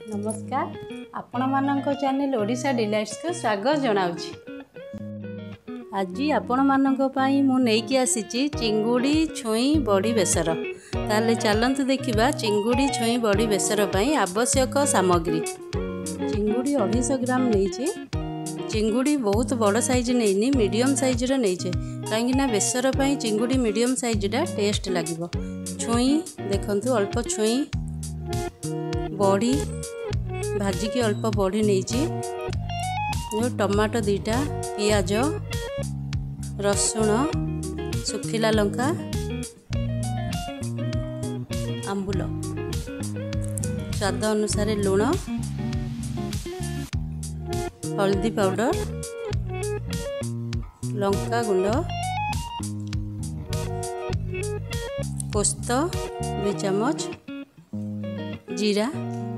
नमस्कार आपण मानक चैनल ओडिशा डिलाइट्स को स्वागत जनाउछि। आज आपण मानक पई मु नेकी आसीछि चिंगुड़ी छुई बड़ी बेसर। ताले चलंतु देखिबा चिंगुड़ी छुई बड़ी बेसर पई आवश्यक सामग्री। चिंगुड़ी 250 ग्राम नैछि। चिंगुड़ी बहुत बड़ साइज नैनी मीडियम साइज रो नैछे काहेकि बेसर पई चिंगुड़ी मीडियम साइज डा टेस्ट लागिबो। छुई देखंतु अल्प छुई बड़ी भाजिकी अल्प बड़ी नहीं टमाटो 2टा पियाज रसुण सुखिला लंका आंबुल स्वाद अनुसार लुण हल्दी पाउडर लंका गुंड पोस्त 2 चम्मच जीरा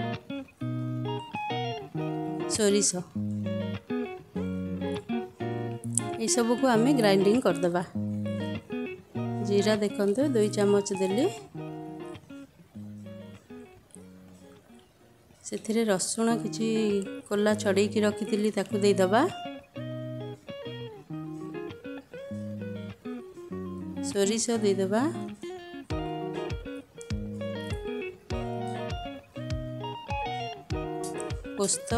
सोरिष ये सब को आम ग्राइंडिंग करदबा। जीरा देखंतु 2 चम्मच देली से रसुण किछि कोला छड़े की रखी ताकू दे दबा। सोरिष दे दबा। पोस्त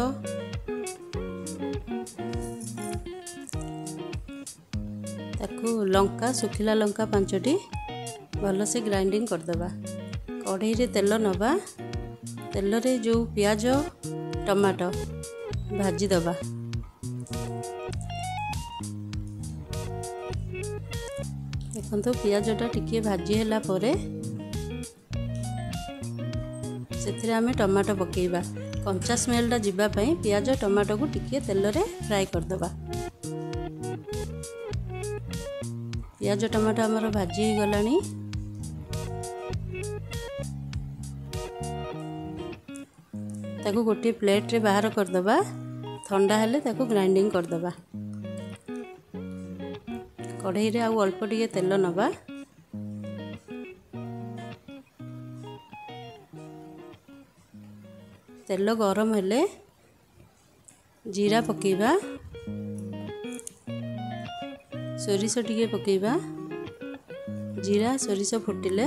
ताकू लंका सुखिला लंका 5टी भल से ग्राइंडिंग करदबा। कढ़ाई रे तेल नबा। तेल रे जो पियाज टमाटो भाजी दबा। देखंतु पियाजटा टिके भाजी हैला परे सेथिरे आमे टमाटो पकेइबा। कंचा स्मेलटा जीवा पई पियाज टमाटो को टिके तेल रे फ्राई करदबा। पियाज टमाटो हमर भाजी ही गलानी। ताकू गोटे प्लेट रे बाहर करदबा। ठंडा हेले ताकू ग्राइंडिंग करदबा। कढ़ाई रे आउ अल्प टिके तेल नबा। तेल गरम हेले जीरा पकेइबा। सोरिष टिके पकेइबा। जीरा सोरिष फुटिले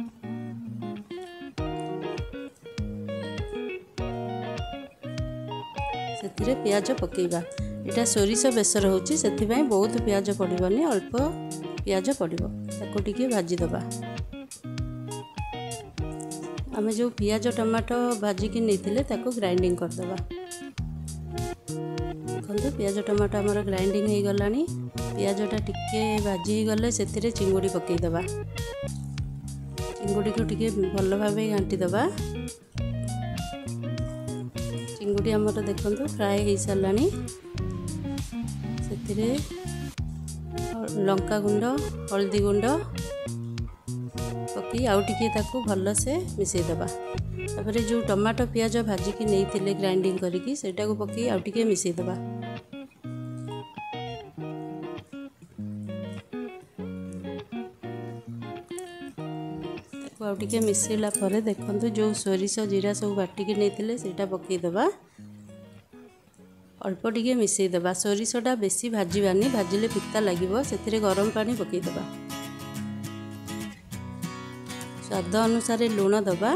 सेथिरे पियाज पकेइबा। एटा सोरिष बेसर होची सेथिबाई बहुत पियाज पड़िबनी अल्प पियाज पड़िबो। ताको टिके भाजी दबा। आम जो पियाज टमाटो भाजिकी नहीं ताको ग्राइंडिंग करदबा। देखो पियाज टमाटो आमर ग्राइंडिंग हो गलानी। पियाजटा टिके भाजी ही गले से चिंगुड़ी पकईदबा। चिंगुड़ी को टिके भल भाव घाटी दबा। चिंगुड़ी आमर देखो फ्राए हो सारानी। से लंका गुंड हल्दी गुंड पकई आउ टिके ताकू भल से मिसई दबा। तापरे जो टमाटो पियाज भाजिकी नहीं ग्राइंडिंग करिकी सेटा को पकई आउ टिके मिसई दबा। ताकू आउ टिके मिसईला परे देखंतु जो सोरिष जीरा सब बाटिकी नहीं सेटा पकई दबा। अल्प टिके मिसई दबा। सोरिषटा बेसी भाजबानी भाजिले पिता लागिबो। सेथिरे गरम पानी पकई दबा। स्वाद अनुसार लुण दबा।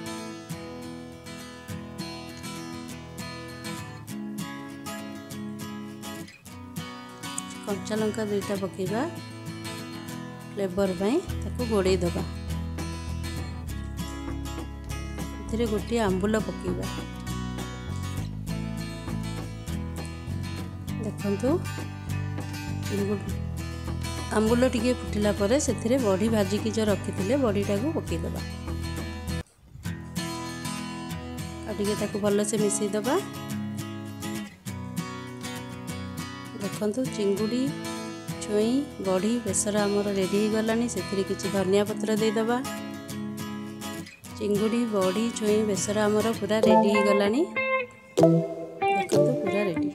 कंचा लंका 2टा पकेइबा फ्लेवर पई ताकू गोड़े दबा। एथिरे गोटे आंबुल पकेइबा। देखंतु आंबुल टिके फुटिला परे सेथिरे बड़ी भाजिकी जो रखिथिले बड़ीटा को पकई दबा। टिके ताकू भल से मिसई दबा। देखंतु चिंगुड़ी छुई बड़ी बेसर आमर रेडी हो गलानी। सेथिरे किछि धनिया पत्र दे दबा। चिंगुड़ी बड़ी छुई बेसर आमर पूरा रेडी हो गलानी। देखंतु पूरा रेडी।